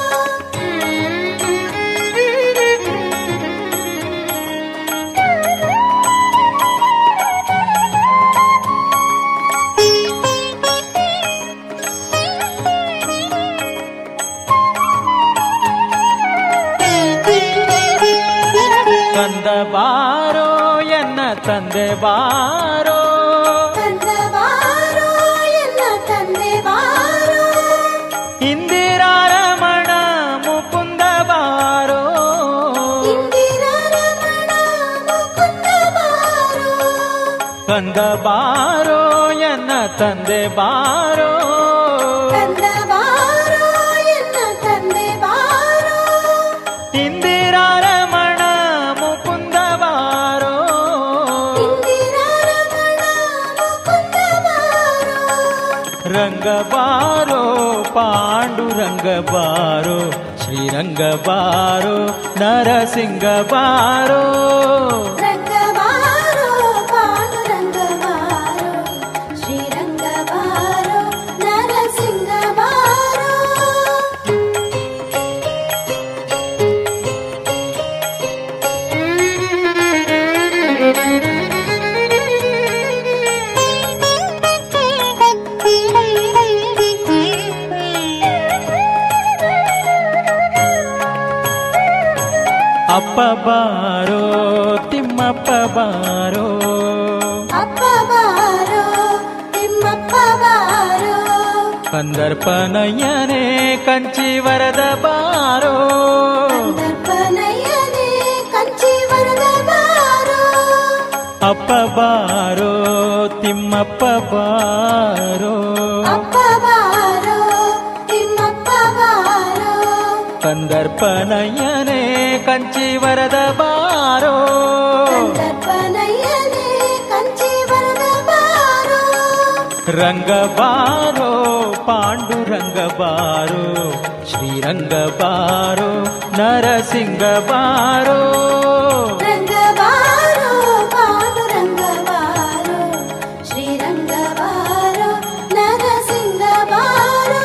Speaker 1: ಕಂದ ಬಾರೋ ಎನ್ನ ತಂದೆ ಬಾರೋ,
Speaker 2: ಕಂದ ಬಾರೋ ಎನ್ನ ತಂದೆ ಬಾರೋ.
Speaker 1: ಇಂದಿರಾರಮಣ ಬಂದ ಬಾರೋ ಎನ್ನ ತಂದೆ ಬಾರೋ
Speaker 2: ಕಂದ ಬಾರೋ ಎನ್ನ ತಂದೆ ಬಾರೋ
Speaker 1: ಇಂದಿರಾ ರಮಣ ಮುಕುಂದ ಬಾರೋ
Speaker 2: ಇಂದಿರಾ ರಮಣ ಮುಕುಂದ ಬಾರೋ
Speaker 1: ರಂಗ ಬಾರೋ ಪಾಂಡುರಂಗ ಬಾರೋ ಶ್ರೀರಂಗ ಬಾರೋ ನರಸಿಂಗ ಬಾರೋ
Speaker 2: ರಂಗ ಬಾರೋ ಪಾಂಡುರಂಗ ಬಾರೋ ಶ್ರೀರಂಗ ಬಾರೋ ನರಸಿಂಗ ಬಾರೋ
Speaker 1: ಅಪ್ಪ ಬಾರೋ ತಿಮ್ಮಪ್ಪ ಬಾರೋ
Speaker 2: ಅಪ್ಪ ಬಾರೋ ತಿಮ್ಮಪ್ಪ ಬಾರೋ
Speaker 1: ಕಂದರ್ಪನಯ್ಯನೇ ಕಂಚಿ ವರದ ಬಾರೋ
Speaker 2: ಕಂದರ್ಪನಯ್ಯನೇ ಕಂಚಿ ವರದ ಬಾರೋ
Speaker 1: ಅಪ್ಪ ಬಾರೋ ತಿಮ್ಮಪ್ಪ ಬಾರೋ
Speaker 2: ಅಪ್ಪ ಬಾರೋ ತಿಮ್ಮಪ್ಪ ಬಾರೋ
Speaker 1: ಕಂದರ್ಪನಯ್ಯನೇ ಕಂಚಿ ವರದ ಬಾರೋ
Speaker 2: ಕಂದರ್ಪನಯ್ಯನೇ ಕಂಚಿ ವರದ ಬಾರೋ
Speaker 1: ರಂಗ ಬಾರೋ ಪಾಂಡುರಂಗ ಬಾರೋ ಶ್ರೀರಂಗ ಬಾರೋ ನರಸಿಂಗ ಬಾರೋ
Speaker 2: ರಂಗ ಬಾರೋ ಪಾಂಡುರಂಗ ಬಾರೋ ಶ್ರೀರಂಗ ಬಾರೋ ನರಸಿಂಗ ಬಾರೋ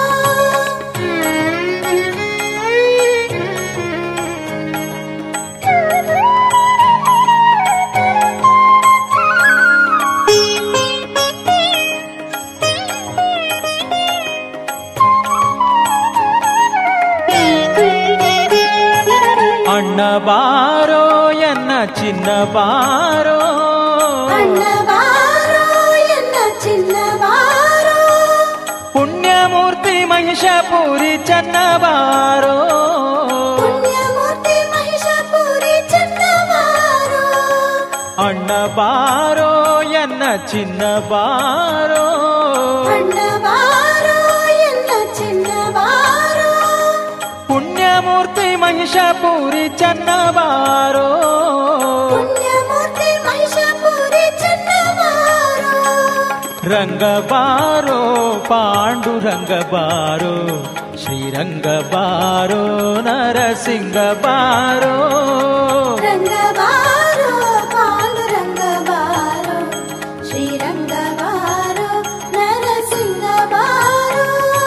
Speaker 1: ಅಣ್ಣ ಬಾರೋ ಎನ್ನ ಚಿನ್ನ ಬಾರೋ
Speaker 2: ಅಣ್ಣ ಬಾರೋ ಎನ್ನ ಚಿನ್ನ ಬಾರೋ
Speaker 1: ಪುಣ್ಯಮೂರ್ತಿ ಮಹಿಷಪುರಿ ಚನ್ನ ಬಾರೋ
Speaker 2: ಪುಣ್ಯಮೂರ್ತಿ ಮಹಿಷಪುರಿ ಚೆನ್ನ ಬಾರೋ
Speaker 1: ಅಣ್ಣ ಬಾರೋ ಎನ್ನ ಚಿನ್ನ ಬಾರೋ
Speaker 2: ಅಣ್ಣ ಬಾರೋ ಎನ್ನ ಚಿನ್ನ ಬಾರೋ
Speaker 1: ಪುಣ್ಯಮೂರ್ತಿ ಮಹಿಷಪುರಿ ಚನ್ನ ಬಾರೋ
Speaker 2: ಪುಣ್ಯಮೂರ್ತಿ ಮಹಿಷಪುರಿ ಚೆನ್ನ ಬಾರೋ
Speaker 1: ರಂಗ ಬಾರೋ ಪಾಂಡುರಂಗ ಬಾರೋ ಶ್ರೀರಂಗ ಬಾರೋ ನರಸಿಂಗ ಬಾರೋ
Speaker 2: ರಂಗ ಬಾರೋ ಪಾಂಡುರಂಗ ಬಾರೋ ಶ್ರೀರಂಗ ಬಾರೋ ನರಸಿಂಗ ಬಾರೋ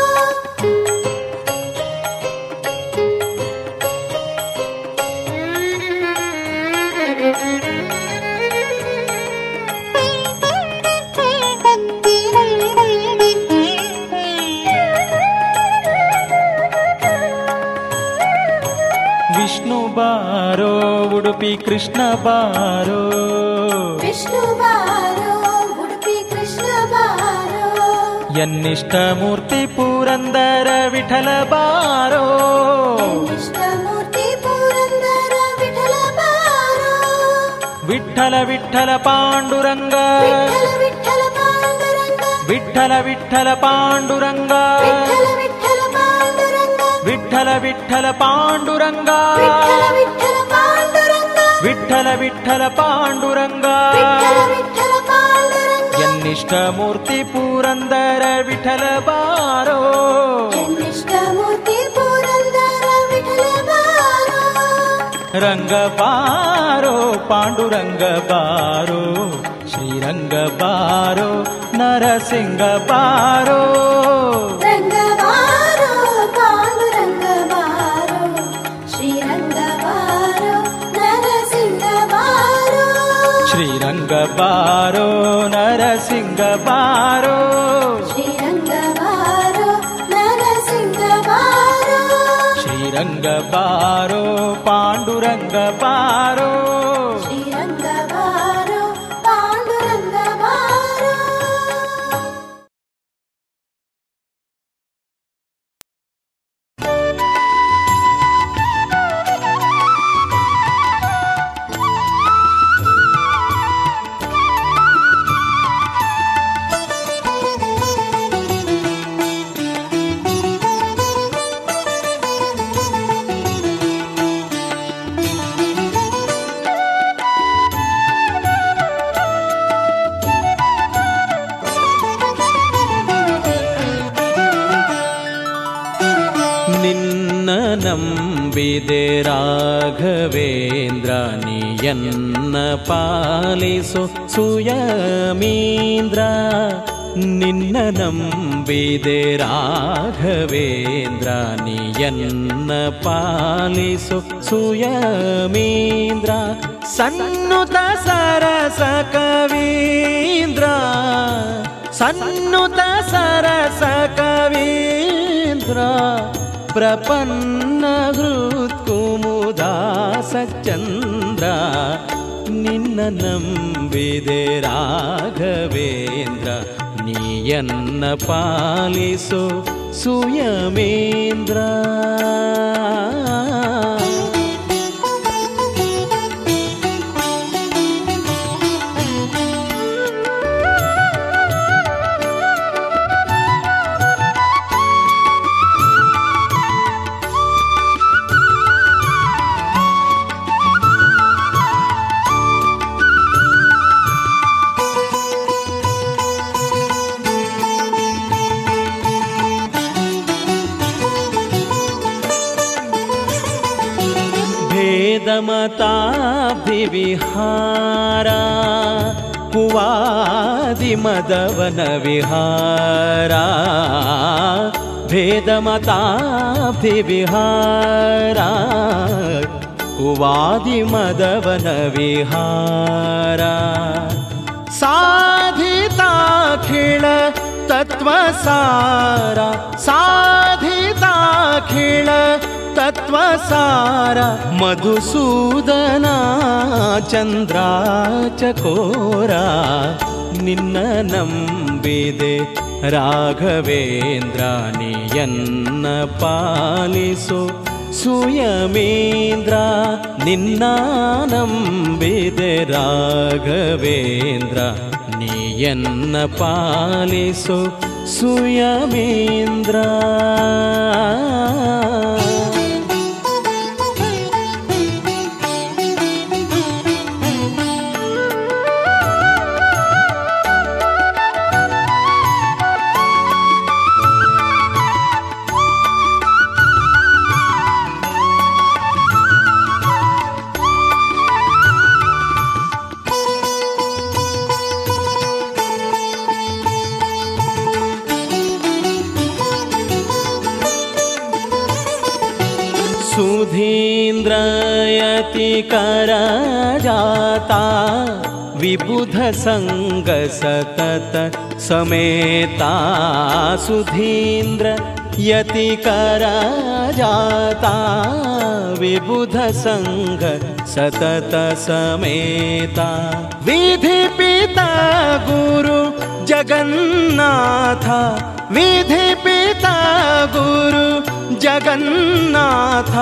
Speaker 1: ವಿಷ್ಣು ಬಾರೋ ಉಡುಪಿ ಕೃಷ್ಣ ಬಾರೋ
Speaker 2: ವಿಷ್ಣು ಬಾರೋ ಉಡುಪಿ ಕೃಷ್ಣ ಬಾರೋ
Speaker 1: ಎನ್ನಿಷ್ಟ ಮೂರ್ತಿ ಪುರಂದರ ವಿಠಲ ಬಾರೋ
Speaker 2: ಇಷ್ಟಮೂರ್ತಿ ಪುರಂದರ ವಿಠಲ ಬಾರೋ
Speaker 1: ವಿಠಲ ವಿಠಲ ಪಾಂಡುರಂಗ
Speaker 2: ವಿಠಲ ವಿಠಲ ಪಾಂಡುರಂಗ
Speaker 1: ವಿಠಲ ವಿಠಲ ಪಾಂಡುರಂಗ
Speaker 2: ವಿಠಲ ವಿಠಲ ಪಾಂಡುರಂಗ
Speaker 1: ವಿಠಲ ವಿಠಲ ಪಾಂಡುರಂಗ
Speaker 2: ವಿಠಲ ವಿಠಲ ಪಾಂಡುರಂಗ
Speaker 1: ವಿಠಲ ವಿಠಲ ಪಾಂಡುರಂಗ
Speaker 2: ವಿಠಲ ವಿಠಲ ಪಾಂಡುರಂಗ
Speaker 1: ಎನ್ನಿಷ್ಟ ಮೂರ್ತಿ ಪುರಂದರ ವಿಠಲ ಬಾರೋ
Speaker 2: ಎನ್ನಿಷ್ಟಮೂರ್ತಿ ಪುರಂದರ ವಿಠಲ ಬಾರೋ
Speaker 1: ರಂಗ ಬಾರೋ ಪಾಂಡುರಂಗ ಬಾರೋ ಶ್ರೀರಂಗ ಬಾರೋ ನರಸಿಂಗ ಬಾರೋ
Speaker 2: ರಂಗ ಬಾರೋ ಪಾಂಡುರಂಗ ಬಾರೋ ಶ್ರೀರಂಗ ಬಾರೋ ನರಸಿಂಗ ಬಾರೋ
Speaker 1: ಶ್ರೀರಂಗ ಬಾರೋ ನರಸಿಂಗ ಬಾರೋ
Speaker 2: ಶ್ರೀರಂಗ ಬಾರೋ ನರಸಿಂಗ ಬಾರೋ
Speaker 1: ಶ್ರೀರಂಗ ಬಾರೋ ಪಾಂಡುರಂಗ ಬಾರೋ
Speaker 2: ಶ್ರೀರಂಗ ಬಾರೋ ಪಾಂಡುರಂಗ ಬಾರೋ
Speaker 1: ನಂಬಿದೆ ರಾಘವೇಂದ್ರ ನೀಯನ್ನ ಪಾಲಿಸೋ ಸುಯಮೀಂದ್ರ. ನಿನ್ನ ನಂಬಿದೆ ರಾಘವೇಂದ್ರ ನೀಯನ್ನ ಪಾಲಿಸೋ ಸುಯಮೀಂದ್ರ. ಸನ್ನುತ ಸರಸ ಕವೀಂದ್ರ ಸನ್ನುತ ಸರಸ ಕವೀಂದ್ರ. ಪ್ರಪನ್ನ ಹೃತ್ಕುಮುದಾಸ ಚಂದ್ರ. ನಿನ್ನ ನಂಬಿದೆ ರಾಘವೇಂದ್ರ ನೀಯನ್ನ ಪಾಲಿಸೋ ಸುಯಮೀಂದ್ರ. ಮತಾಭಿವಿಹಾರ ಕುವಾದಿ ಮದವನ ವಿಹಾರ. ಭೇದ ಮತಾಭಿವಿಹಾರ ಕುವಾದಿ ಮದವನ ವಿಹಾರ. ಸಾಧಿತಾಖಿಳ ತತ್ವಸಾರ ಸಾಧಿತಾಖಿಳ ತತ್ವಸಾರ. ಮಧುಸೂದನ ಚಂದ್ರ ಚಕೋರ. ನಿನ್ನ ನಂಬಿದೆ ರಾಘವೇಂದ್ರ ನೀಯನ್ನ ಪಾಲಿಸೋ ಸುಯಮೀಂದ್ರ. ನಿನ್ನ ನಂಬಿದೆ ರಾಘವೇಂದ್ರ ನೀಯನ್ನ ಪಾಲಿಸೋ ಸುಯಮೀಂದ್ರ. सुधीन्द्रयति करजाता विबुध संग सतत समेता. सुधीन्द्र यति करजाता विबुध संग सतत समेता. विधि पिता गुरु जगन्नाथ विधि पिता गुरु ಜಗನ್ನಾಥ.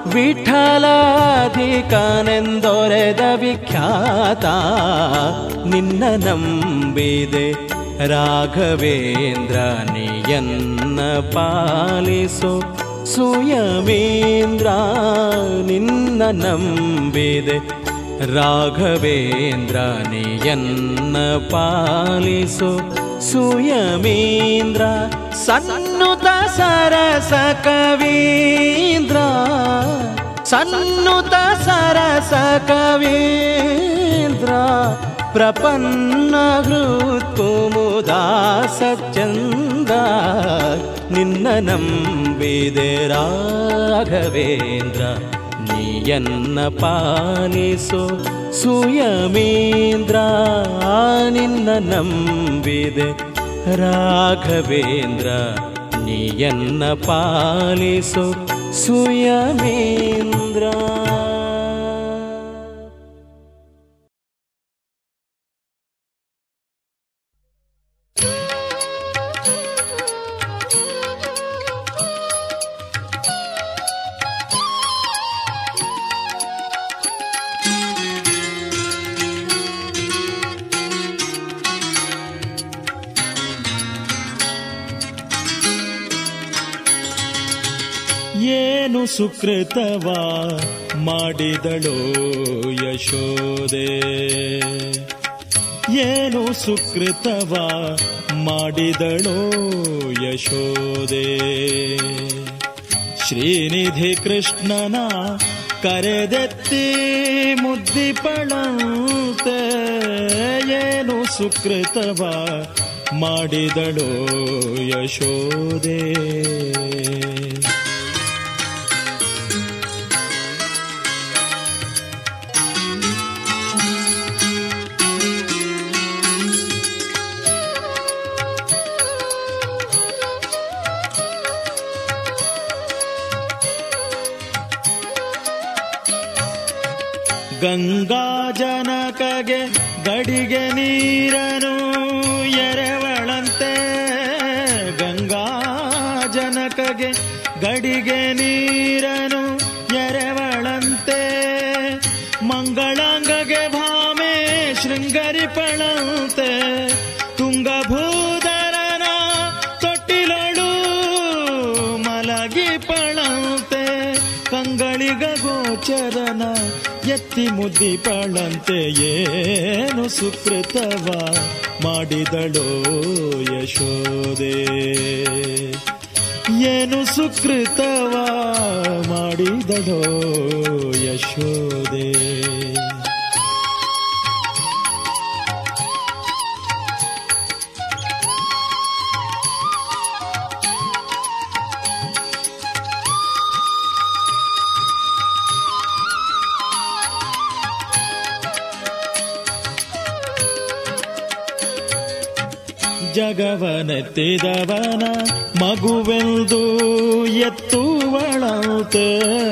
Speaker 1: ವಿಠಲಾಧಿಕನೆಂದೊರೆದ ವಿಖ್ಯಾತ. ನಿನ್ನ ನಂಬಿದೆ ರಾಘವೇಂದ್ರ ನೀಯನ್ನ ಪಾಲಿಸೋ ಸುಯಮೀಂದ್ರ. ನಿನ್ನ ನಂಬಿದೆ ರಾಘವೇಂದ್ರ ನೀಯನ್ನ ಪಾಲಿಸೋ ಸುಯಮೀಂದ್ರ. ಸನ್ನುತ ಸರಸ ಕವೀಂದ್ರ ಸನ್ನುತ ಸರಸ ಕವೀಂದ್ರ. ಪ್ರಪನ್ನ ಹೃತ್ಕುಮುದಾಸ ಚಂದ್ರ. ನಿನ್ನ ನಂಬಿದೆ ರಾಘವೇಂದ್ರ ನೀಯನ್ನ ಪಾಲಿಸೋ ಸುಯಮೀಂದ್ರ. ನಿನ್ನ ನಂಬಿದೆ ರಾಘವೇಂದ್ರ ನೀಯನ್ನ ಪಾಲಿಸೋ ಸುಯಮೀಂದ್ರ.
Speaker 3: ಏನು ಸುಕೃತವ ಮಾಡಿದಳೋ ಯಶೋದೆ. ಏನು ಸುಕೃತವ ಮಾಡಿದಳೋ ಯಶೋದೆ. ಶ್ರೀನಿಧಿ ಕೃಷ್ಣನ ಕರೆದೆತ್ತಿ ಮುದ್ದಿಪಳಂತೆ ಏನು ಸುಕೃತವ ಮಾಡಿದಳೋ ಯಶೋದೆ. ಗಂಗಾ ಜನಕಗೆ ಗಡಿಗೆ ನೀರನು ಎರೆವಳಂತೆ, ಗಂಗಾ ಜನಕಗೆ ಗಡಿಗೆ ನೀರನು ಎರೆವಳಂತೆ, ಮಂಗಳಾಂಗಗೆ ಭಾಮೆ ಶೃಂಗರಿಪಳಂತೆ, ತುಂಗಭೂಧರನ ತೊಟ್ಟಿಲಳು ಮಲಗಿಪಳಂತೆ, ಕಂಗಳಿಗ ಗೋಚರನ ಎತ್ತಿ ಮುದ್ದಿಪಳಂತೆ ಏನು ಸುಕೃತವ ಮಾಡಿದಳೋ ಯಶೋದೆ. ಏನು ಸುಕೃತವ ಮಾಡಿದಳೋ ಯಶೋದೆ. ಜಗವನೆತ್ತಿದವನ ಮಗುವೆಂದು ಎತ್ತುವಳಂತೆ,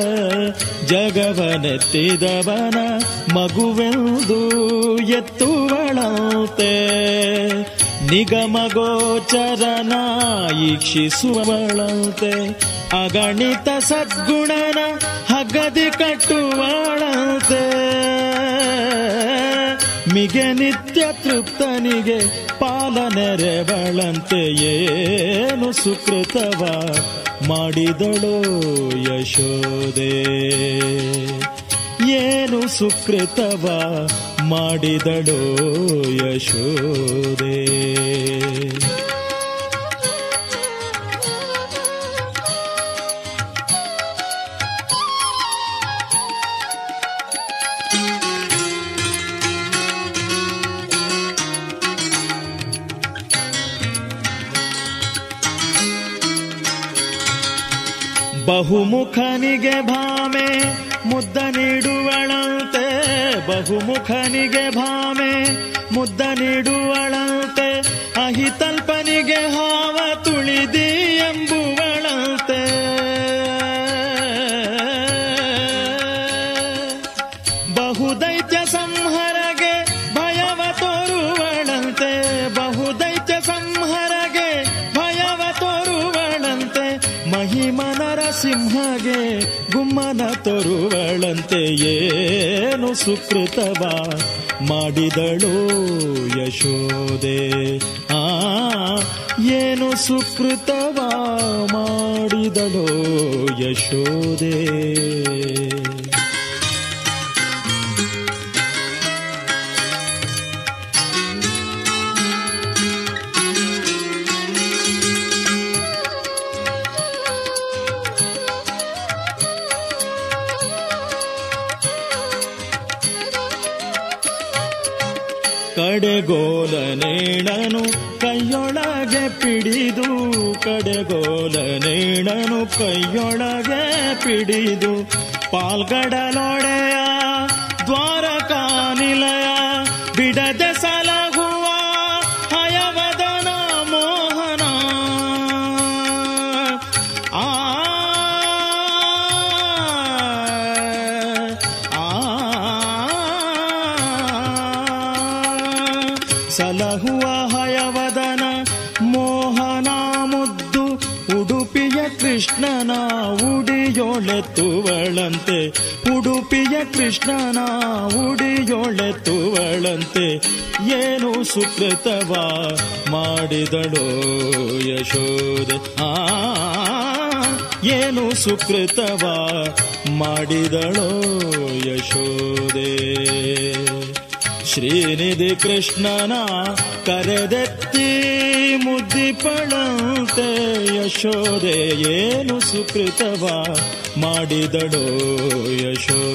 Speaker 3: ಜಗವನೆತ್ತಿದವನ ಮಗುವೆಂದು ಎತ್ತುವಳಂತೆ, ನಿಗಮಗೋಚರನ ಈಕ್ಷಿಸುವಳಂತೆ, ಅಗಣಿತ ಸದ್ಗುಣನ ಹಗದಿ ಕಟ್ಟುವಳಂತೆ, ಮಿಗೆ ನಿತ್ಯ ತೃಪ್ತನಿಗೆ ಪಾಲನೆರೆವಳಂತೆ ಏನು ಸುಕೃತವ ಮಾಡಿದಳೋ ಯಶೋದೆ. ಏನು ಸುಕೃತವ ಮಾಡಿದಳೋ ಯಶೋದೆ. ಬಹುಮುಖನಿಗೆ ಭಾಮೆ ಮುದ್ದ ನೀಡುವಳಂತೆ, ಬಹುಮುಖನಿಗೆ ಭಾಮೆ ಮುದ್ದ ನೀಡುವಳಂತೆ, ಅಹಿತಲ್ಪನಿಗೆ ಹಾವ ತುಳಿದಿ ಎಂಬುವಳಂತೆ, ಬಹುದೈತ್ಯ ಸಂಹರಗೆ ಭಯವ ತೋರುವಳಂತೆ, ಬಹುದೈತ್ಯ ಸಂಹರಗೆ ಭಯವ ತೋರುವಳಂತೆ, ಮಹಿಮನ ಸಿಂಹಗೆ ಗುಮ್ಮನ ತೋರುವಳಂತೆ ಏನು ಸುಕೃತವ ಮಾಡಿದಳೋ ಯಶೋದೆ. ಆ ಏನು ಸುಕೃತವ ಮಾಡಿದಳೋ ಯಶೋದೆ. ಕಡೆಗೋಲನೇಣನು ಕೈಯೊಳಗೆ ಪಿಡಿದು, ಕಡೆಗೋಲನೇಣನು ಕೈಯೊಳಗೆ ಪಿಡಿದು, ಪಾಲ್ಗಡಲೊಡೆಯ ದ್ವಾರಕಾ ನಿಲಯ ಬಿಡದೆ ಸಲಹುವ ಹಯವದನ ಮೋಹನ, ಆ ಸಲಹುವ ಹಯವದನ ಮೋಹನ ಮುದ್ದು ಉಡುಪಿಯ ಕೃಷ್ಣನ ಉಡಿಯೊಳೆತ್ತುವಳಂತೆ, ಉಡುಪಿಯ ಕೃಷ್ಣನ ಉಡಿಯೊಳೆತ್ತುವಳಂತೆ ಏನು ಸುಕೃತವ ಮಾಡಿದಳೋ ಯಶೋದೆ. ಆ ಏನು ಸುಕೃತವ ಮಾಡಿದಳೋ ಯಶೋದೆ. ಶ್ರೀನಿಧಿ ಕೃಷ್ಣನ ಕರೆದೆತ್ತಿ ಮುದ್ದಿ ದೀಪಳಂತೆ ಯಶೋದೆ ಏನು ಸುಕೃತವ ಮಾಡಿದಳೋ ಯಶೋದೆ.